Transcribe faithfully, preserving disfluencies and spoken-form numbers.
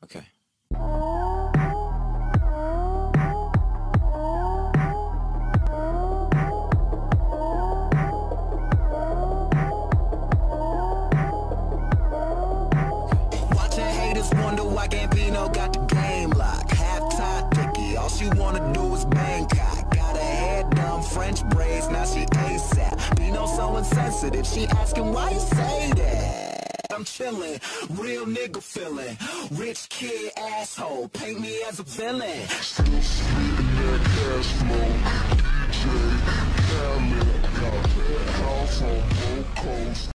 Okay. Watching haters wonder why Gambino got the game locked. Half-tie thicky, all she wanna do is Bangkok. Got her hair done, French braids, now she ASAP. Bino so insensitive, she asking why you say that. I'm chillin', real nigga feelin', rich kid asshole, paint me as a villain. Still sweet in that cash flow. D J Khaled got that house on both coasts.